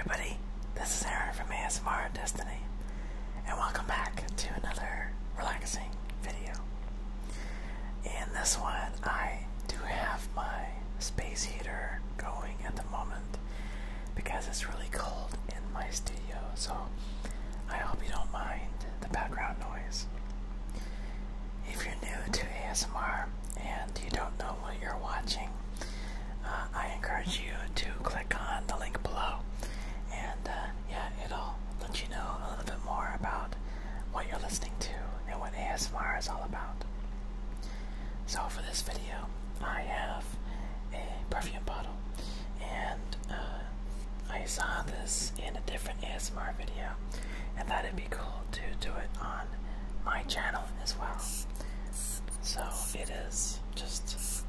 everybody, this is Aaron from ASMR-inducing, and welcome back to another relaxing video. In this one, I do have my space heater going at the moment because it's really cold in my studio, so I hope you don't mind the background noise. If you're new to ASMR and you don't know what you're watching, I encourage you to click on the link below, and it'll let you know a little bit more about what you're listening to and what ASMR is all about. So for this video, I have a perfume bottle, and I saw this in a different ASMR video, and thought it'd be cool to do it on my channel as well. So it is just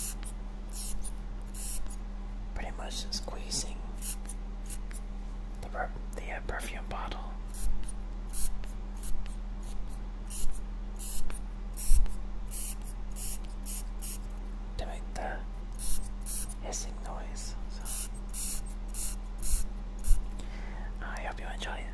pretty much squeezing the perfume bottle. To make the hissing noise. So I hope you enjoy it.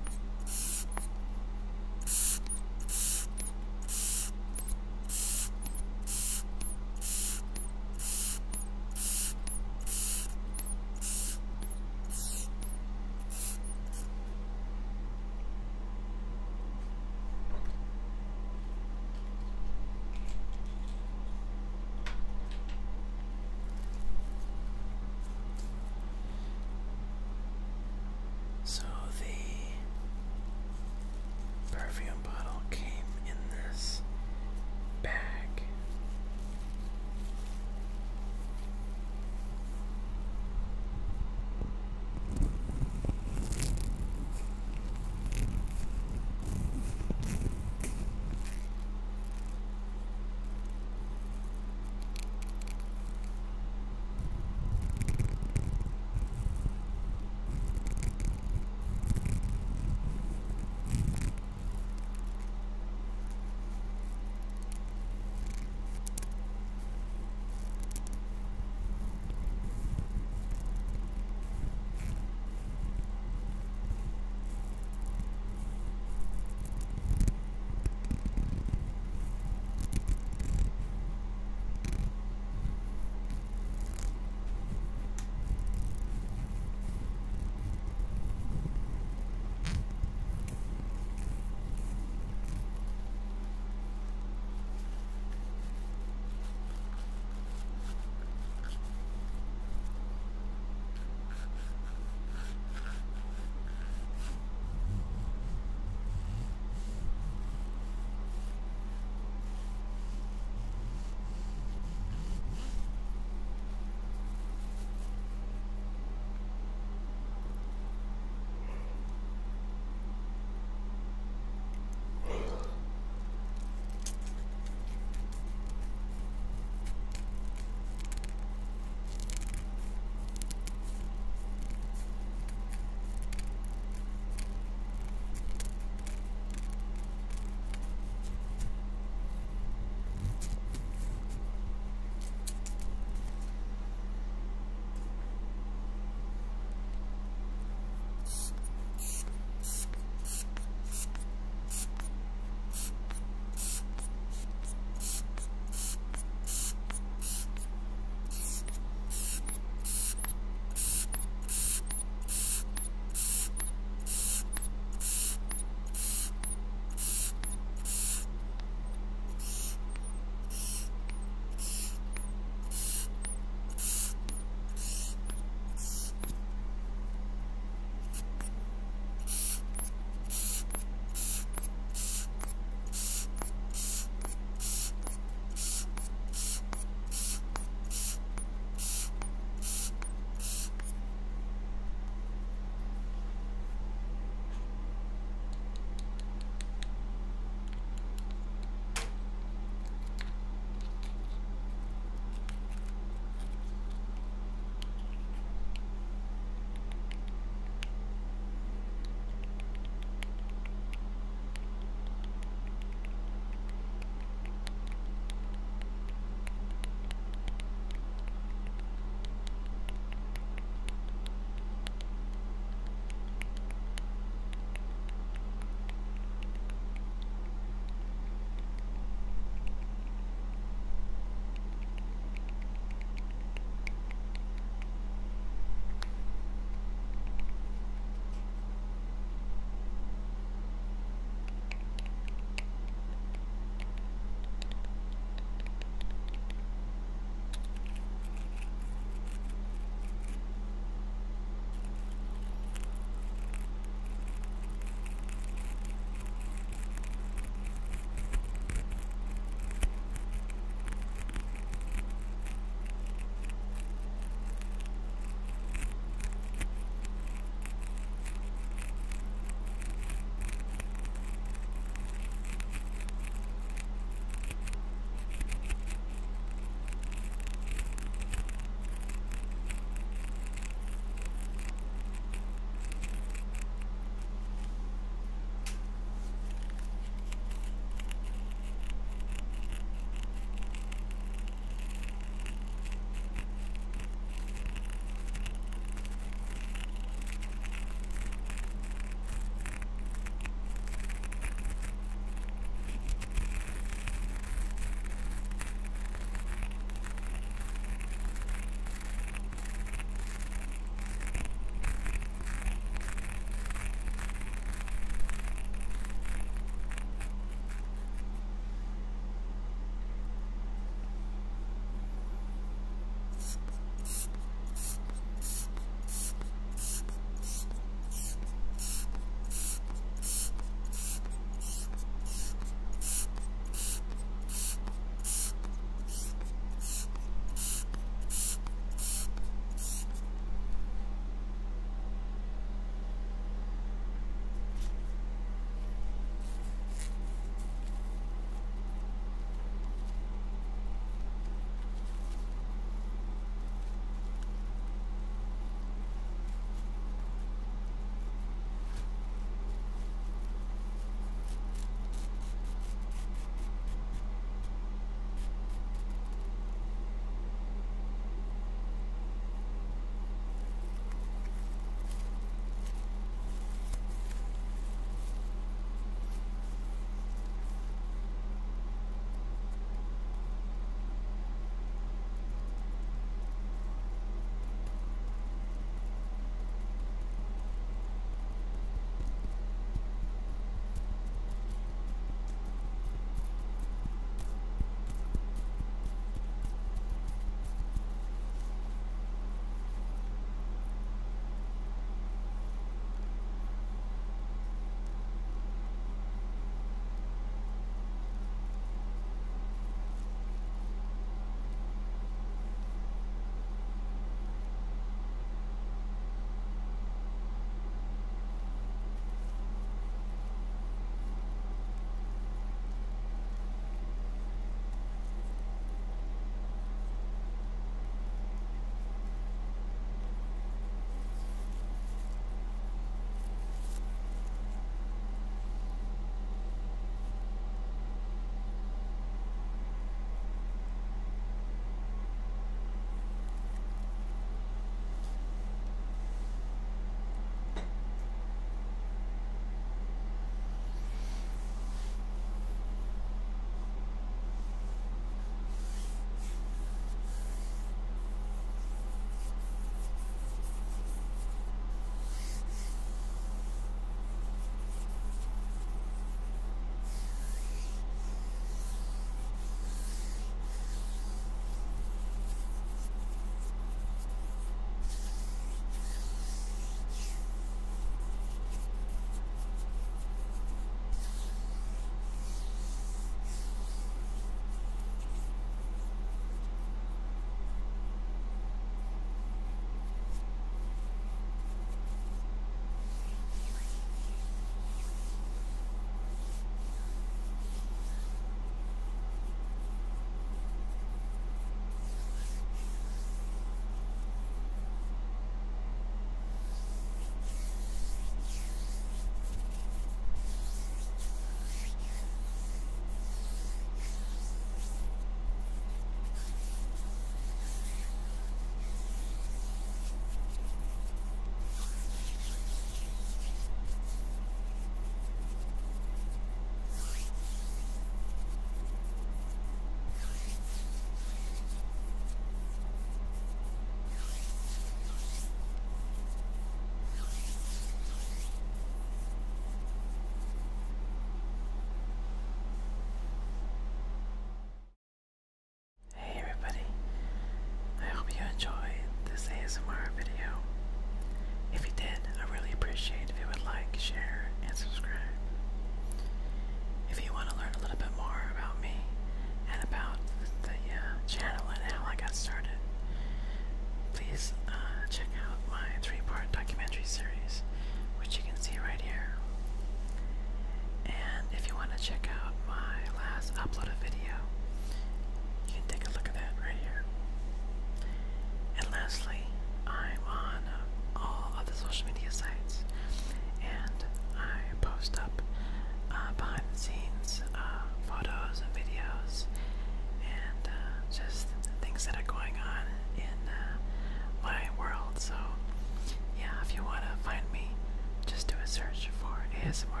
upload a video, you can take a look at that right here. And lastly, I'm on all of the social media sites, and I post up behind the scenes photos and videos and just things that are going on in my world. So yeah, if you want to find me, just do a search for ASMR